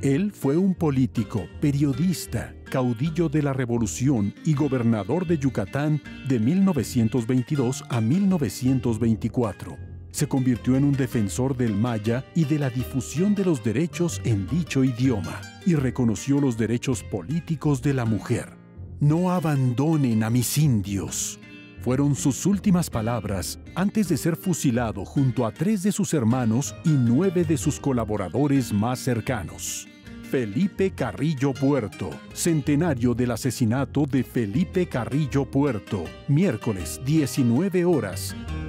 Él fue un político, periodista, caudillo de la Revolución y gobernador de Yucatán de 1922 a 1924. Se convirtió en un defensor del maya y de la difusión de los derechos en dicho idioma, y reconoció los derechos políticos de la mujer. «No abandonen a mis indios», fueron sus últimas palabras antes de ser fusilado junto a 3 de sus hermanos y 9 de sus colaboradores más cercanos. Felipe Carrillo Puerto, centenario del asesinato de Felipe Carrillo Puerto, miércoles 19 horas,